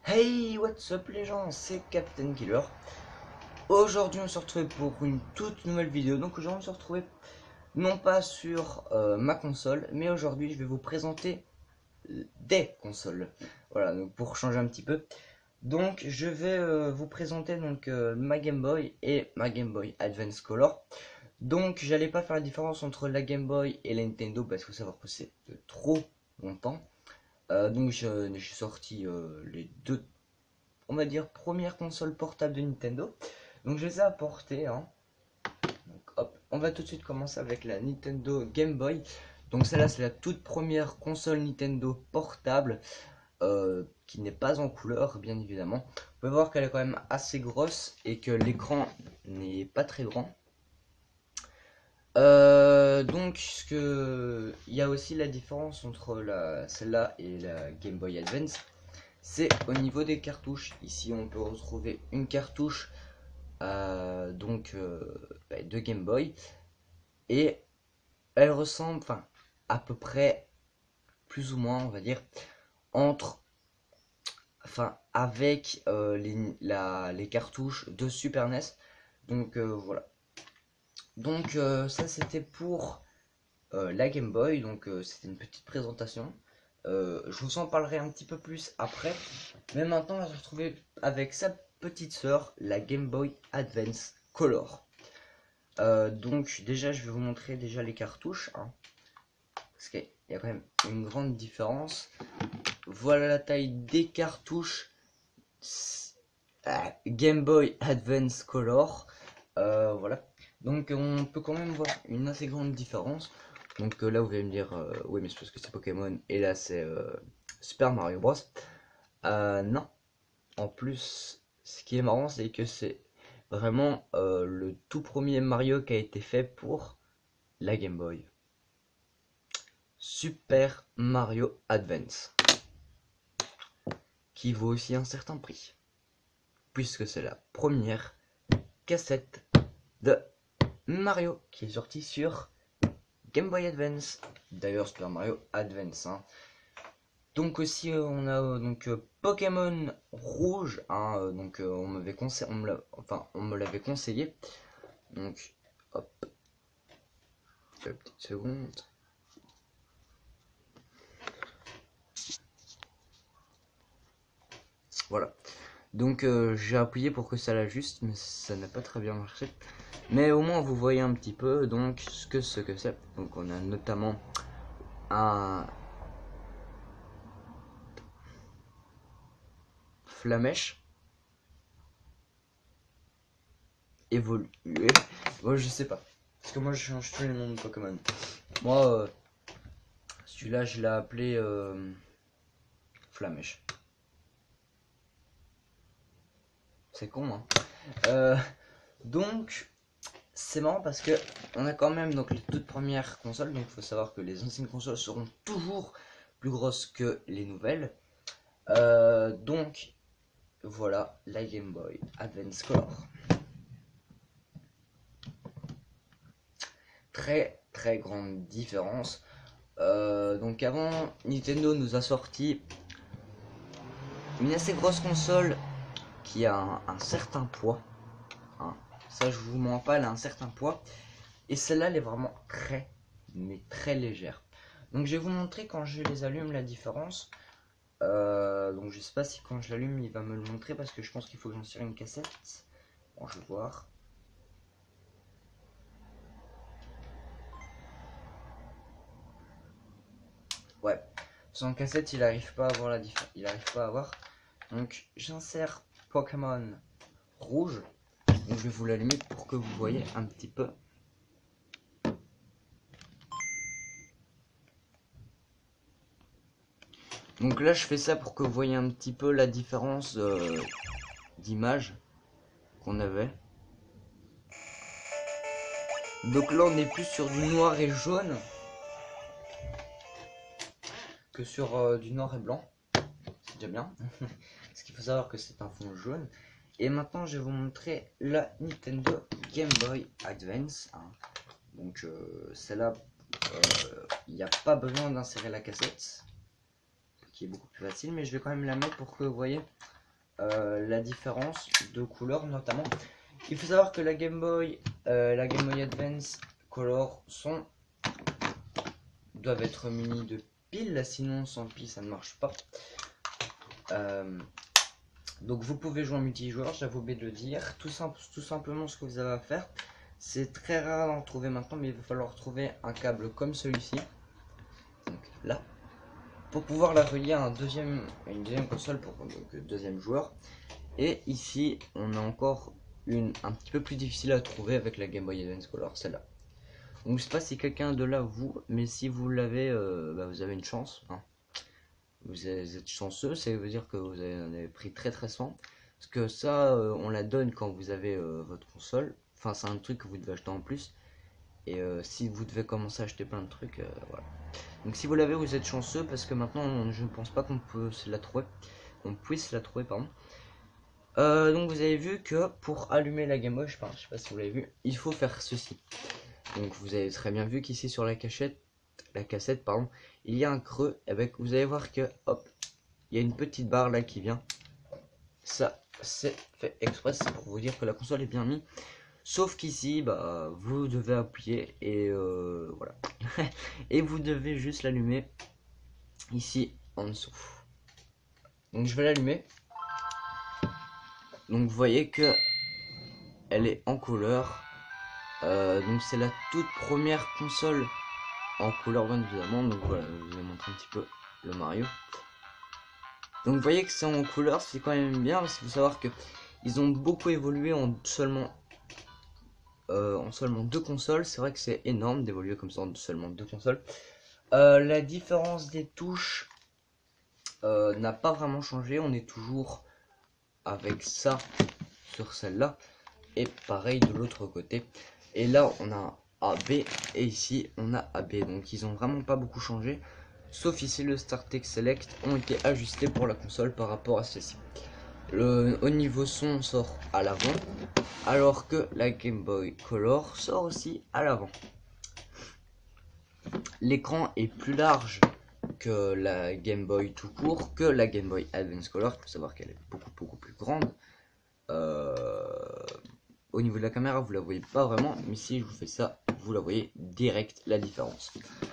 Hey, what's up les gens, c'est Captain Killer. Aujourd'hui on se retrouve pour une toute nouvelle vidéo. Donc aujourd'hui on se retrouve non pas sur ma console, mais aujourd'hui je vais vous présenter des consoles. Voilà, donc pour changer un petit peu. Donc je vais vous présenter donc ma Game Boy et ma Game Boy Advance Color. Donc j'allais pas faire la différence entre la Game Boy et la Nintendo parce qu'il faut savoir que c'est de trop longtemps. Donc j'ai sorti les deux, on va dire, première console portable de Nintendo. Donc je les ai apportés, hein. Donc, hop, on va tout de suite commencer avec la Nintendo Game Boy. Donc celle-là c'est la toute première console Nintendo portable qui n'est pas en couleur, bien évidemment. Vous pouvez voir qu'elle est quand même assez grosse et que l'écran n'est pas très grand. Donc il y a aussi la différence entre celle-là et la Game Boy Advance, c'est au niveau des cartouches. Ici on peut retrouver une cartouche de Game Boy, et elle ressemble, enfin à peu près, plus ou moins on va dire, entre, enfin avec les cartouches de Super NES. Donc voilà. Donc ça c'était pour la Game Boy. Donc c'était une petite présentation. Je vous en parlerai un petit peu plus après. Mais maintenant, on va se retrouver avec sa petite sœur, la Game Boy Advance Color. Donc déjà, je vais vous montrer déjà les cartouches, hein, parce qu'il y a quand même une grande différence. Voilà la taille des cartouches Game Boy Advance Color. Voilà. Donc on peut quand même voir une assez grande différence. Donc là vous allez me dire oui mais c'est parce que c'est Pokémon et là c'est Super Mario Bros. Non. En plus, ce qui est marrant c'est que c'est vraiment le tout premier Mario qui a été fait pour la Game Boy. Super Mario Advance. Qui vaut aussi un certain prix. Puisque c'est la première cassette de Mario qui est sortie sur Game Boy Advance. D'ailleurs Super Mario Advance, hein. Donc aussi on a Pokémon Rouge, hein, donc on m'avait conseillé, on me l'avait conseillé. Donc hop, une petite seconde. Voilà. Donc j'ai appuyé pour que ça l'ajuste, mais ça n'a pas très bien marché. Mais au moins vous voyez un petit peu donc ce que c'est. Donc on a notamment un Flamèche évolué. Moi je sais pas. Parce que moi je change tous les noms de Pokémon. Moi celui-là je l'ai appelé Flamèche. C'est con, hein. Donc c'est marrant parce que on a quand même donc les toutes premières consoles. Donc il faut savoir que les anciennes consoles seront toujours plus grosses que les nouvelles. Donc voilà la Game Boy Advance Color. Très très grande différence. Donc avant, Nintendo nous a sorti une assez grosse console qui a un certain poids, hein. Ça je vous mens pas, elle a un certain poids. Et celle-là elle est vraiment très mais très légère. Donc je vais vous montrer quand je les allume la différence. Donc je sais pas si quand je l'allume il va me le montrer parce que je pense qu'il faut que j'en tire une cassette. Bon, je vais voir. Ouais, sans cassette il arrive pas à avoir la différence, il arrive pas à avoir. Donc j'insère Pokémon Rouge. Donc je vais vous l'allumer pour que vous voyez un petit peu. Donc là je fais ça pour que vous voyez un petit peu la différence d'image qu'on avait. Donc là on est plus sur du noir et jaune que sur du noir et blanc. C'est déjà bien. Parce qu'il faut savoir que c'est un fond jaune. Et maintenant je vais vous montrer la Nintendo Game Boy Advance, hein. Donc celle-là, il n'y a pas besoin d'insérer la cassette, qui est beaucoup plus facile, mais je vais quand même la mettre pour que vous voyez la différence de couleur notamment. Il faut savoir que la Game Boy Advance Color doivent être munis de piles, sinon sans piles ça ne marche pas. Donc vous pouvez jouer en multijoueur, j'avais oublié de le dire. Tout simplement ce que vous avez à faire, c'est très rare d'en trouver maintenant, mais il va falloir trouver un câble comme celui-ci, donc là, pour pouvoir la relier à une deuxième console pour deuxième joueur. Et ici on a encore un petit peu plus difficile à trouver avec la Game Boy Advance Color, celle-là. Donc je sais pas si quelqu'un de là mais si vous l'avez, vous avez une chance, hein. Vous êtes chanceux, ça veut dire que vous avez pris très soin. Parce que ça, on la donne quand vous avez votre console. Enfin, c'est un truc que vous devez acheter en plus. Et si vous devez commencer à acheter plein de trucs, voilà. Donc si vous l'avez, vous êtes chanceux parce que maintenant, je ne pense pas qu'on peut se la trouver. On puisse la trouver, pardon. Donc vous avez vu que pour allumer la Game Boy, je sais pas si vous l'avez vu, il faut faire ceci. Donc vous avez très bien vu qu'ici sur la cassette, pardon, il y a un creux avec, vous allez voir que hop, il y a une petite barre là qui vient. Ça c'est fait exprès, c'est pour vous dire que la console est bien mise. Sauf qu'ici, vous devez appuyer et voilà. Et vous devez juste l'allumer ici en dessous. Donc je vais l'allumer. Donc vous voyez que elle est en couleur. Donc c'est la toute première console en couleur bien évidemment. Donc voilà, je vous ai montré un petit peu le Mario. Donc vous voyez que c'est en couleur, c'est quand même bien parce qu'il faut savoir que ils ont beaucoup évolué en seulement deux consoles. C'est vrai que c'est énorme d'évoluer comme ça en seulement deux consoles. La différence des touches n'a pas vraiment changé. On est toujours avec ça sur celle-là et pareil de l'autre côté. Et là on a AB et ici on a AB. Donc ils ont vraiment pas beaucoup changé. Sauf ici le StarTech Select ont été ajustés pour la console par rapport à ceci. Au niveau son on sort à l'avant, alors que la Game Boy Color sort aussi à l'avant. L'écran est plus large que la Game Boy tout court, que la Game Boy Advance Color. Il faut savoir qu'elle est beaucoup plus grande. Au niveau de la caméra vous la voyez pas vraiment, mais si je vous fais ça vous la voyez direct la différence.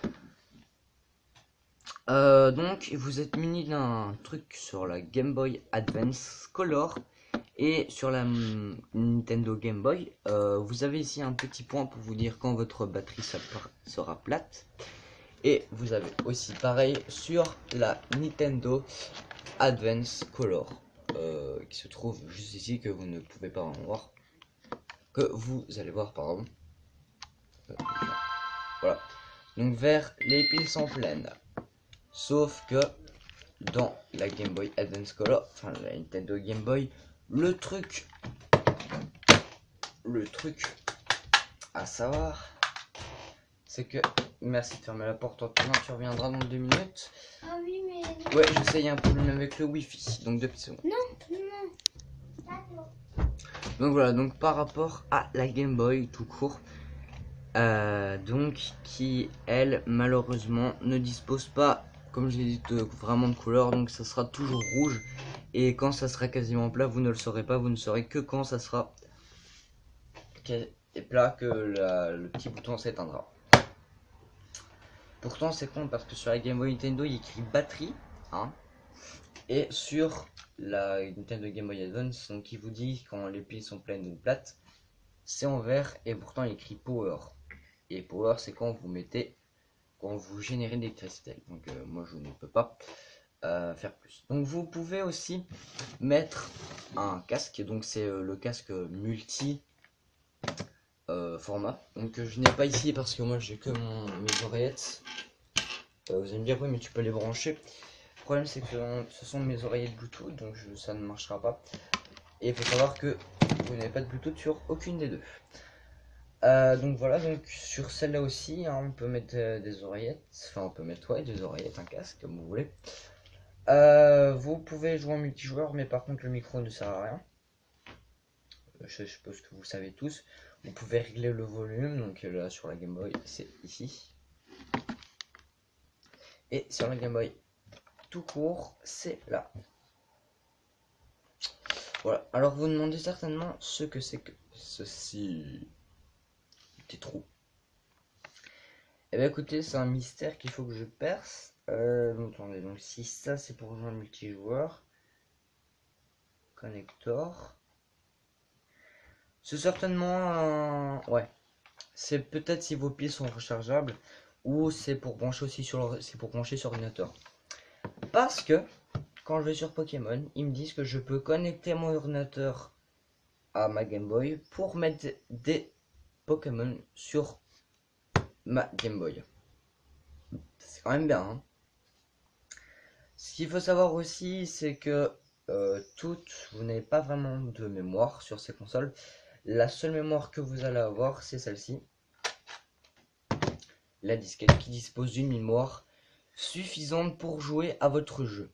Donc vous êtes muni d'un truc sur la Game Boy Advance Color et sur la Nintendo Game Boy. Vous avez ici un petit point pour vous dire quand votre batterie sera plate. Et vous avez aussi pareil sur la Nintendo Advance Color qui se trouve juste ici, que vous ne pouvez pas voir, que vous allez voir pardon. Voilà, donc vers les piles sont pleines. Sauf que dans la Game Boy Advance Color, enfin la Nintendo Game Boy, le truc à savoir, c'est que, merci de fermer la porte, Antonin, tu reviendras dans 2 minutes. Ah oui, mais... Ouais, je sais, il y a un problème avec le Wi-Fi, donc 2 petites secondes. Non. Donc voilà, donc par rapport à la Game Boy tout court, donc qui elle malheureusement ne dispose pas, comme je l'ai dit, vraiment de couleur. Donc ça sera toujours rouge, et quand ça sera quasiment plat vous ne le saurez pas, vous ne saurez que quand ça sera plat que le petit bouton s'éteindra. Pourtant c'est con parce que sur la Game Boy Nintendo il écrit batterie, hein, et sur la Nintendo Game Boy Advance, donc il vous dit quand les piles sont pleines ou plates, c'est en vert, et pourtant il écrit power. Et power c'est quand vous générez de l'électricité. Donc moi je ne peux pas faire plus. Donc vous pouvez aussi mettre un casque, donc c'est le casque multi format. Donc je n'ai pas ici parce que moi j'ai que mes oreillettes. Vous allez me dire oui mais tu peux les brancher. Le problème c'est que ce sont mes oreillettes Bluetooth, donc ça ne marchera pas. Et il faut savoir que vous n'avez pas de Bluetooth sur aucune des deux. Donc voilà, donc sur celle-là aussi, hein, on peut mettre des oreillettes, enfin on peut mettre des oreillettes, un casque, comme vous voulez. Vous pouvez jouer en multijoueur, mais par contre le micro ne sert à rien. Je suppose que vous savez tous. Vous pouvez régler le volume, donc là sur la Game Boy c'est ici. Et sur la Game Boy tout court, c'est là. Voilà, alors vous demandez certainement ce que c'est que ceci. Des trous. Eh bien écoutez, c'est un mystère qu'il faut que je perce. Attendez, donc si ça c'est pour rejoindre multijoueur. Connector. C'est certainement un... Ouais. C'est peut-être si vos piles sont rechargeables. Ou c'est pour brancher aussi c'est pour brancher sur ordinateur. Parce que quand je vais sur Pokémon, ils me disent que je peux connecter mon ordinateur à ma Game Boy pour mettre des Pokémon sur ma Game Boy. C'est quand même bien, hein. Ce qu'il faut savoir aussi, c'est que vous n'avez pas vraiment de mémoire sur ces consoles. La seule mémoire que vous allez avoir, c'est celle-ci. La disquette qui dispose d'une mémoire suffisante pour jouer à votre jeu.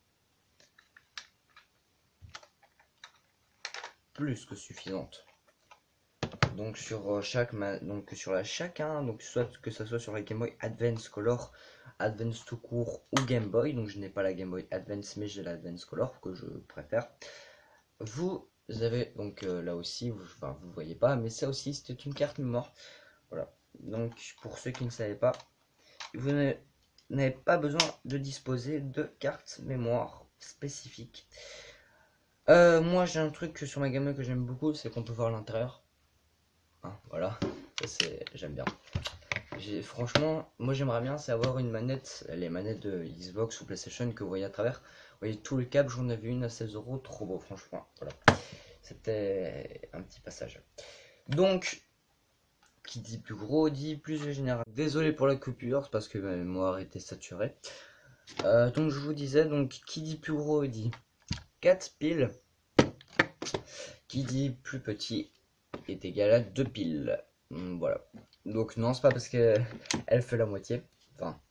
Plus que suffisante. Donc sur chacun, donc soit que ça soit sur la Game Boy Advance Color, Advance tout court ou Game Boy. Donc je n'ai pas la Game Boy Advance, mais j'ai la Advance Color que je préfère. Vous avez donc là aussi, vous voyez pas, mais ça aussi c'était une carte mémoire. Voilà. Donc pour ceux qui ne savaient pas, vous n'avez pas besoin de disposer de carte mémoire spécifique. Moi j'ai un truc sur ma Game Boy que j'aime beaucoup, c'est qu'on peut voir l'intérieur. Hein, voilà, j'aime bien. Franchement, moi j'aimerais bien, c'est avoir une manette, les manettes de Xbox ou PlayStation que vous voyez à travers. Vous voyez tout le câble, j'en avais une à 16 €, trop beau, franchement. Voilà, c'était un petit passage. Donc, qui dit plus gros dit plus général. Désolé pour la coupure, c'est parce que ma mémoire était saturée. Donc je vous disais, donc qui dit plus gros dit 4 piles. Qui dit plus petit est égal à 2 piles. Voilà. Donc non, c'est pas parce que elle fait la moitié. Enfin,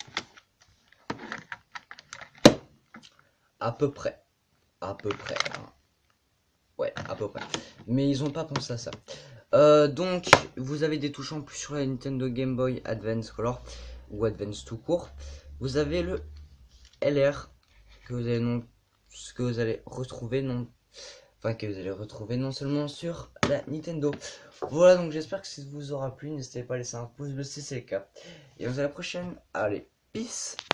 à peu près. À peu près. Hein. Ouais, à peu près. Mais ils ont pas pensé à ça. Donc, vous avez des touches en plus sur la Nintendo Game Boy Advance Color ou Advance tout court. Vous avez le LR que vous allez retrouver non seulement sur la Nintendo. Voilà, donc j'espère que ça vous aura plu. N'hésitez pas à laisser un pouce bleu si c'est le cas. Et on se voit à la prochaine. Allez, peace.